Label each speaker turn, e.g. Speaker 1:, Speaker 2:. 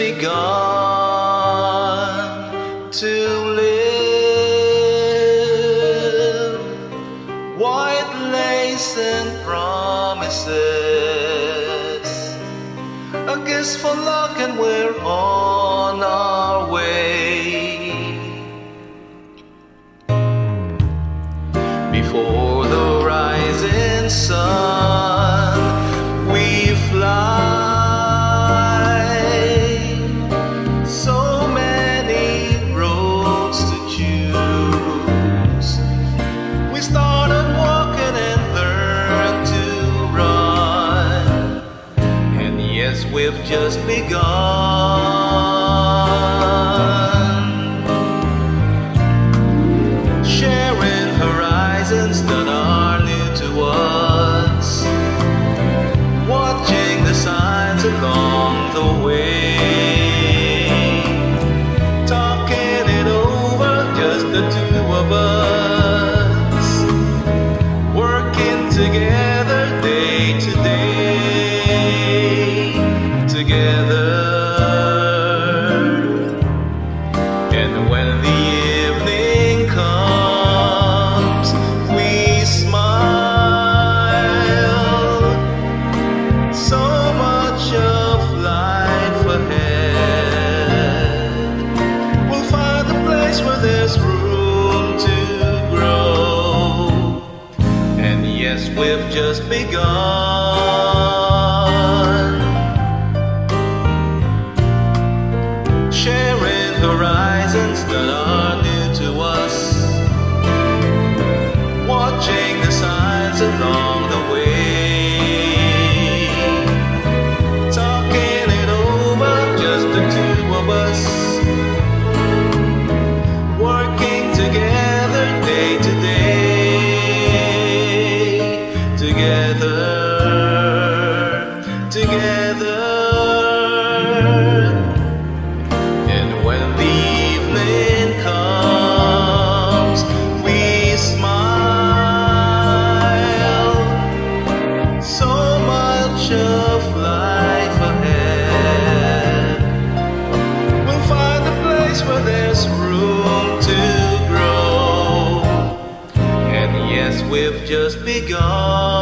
Speaker 1: begun to live. White lace and promises, a kiss for luck, and we're on our way. Before the rising sun, we fly. So many roads to choose. We started walking and learned to run, and yes, we've just begun. Sharing horizons that are new to us, watching the signs along the way, talking it over, just the two of us, working together day to day, together. And when the evening comes, we smile. So much of life ahead. We'll find a place where there's room to grow. And yes, we've just begun. Sharing horizons that are new to us, watching the signs along the way, talking it over, just the two of us, working together day to day, together, together. And when the evening comes, we smile. So much of life ahead. We'll find a place where there's room to grow. And yes, we've just begun.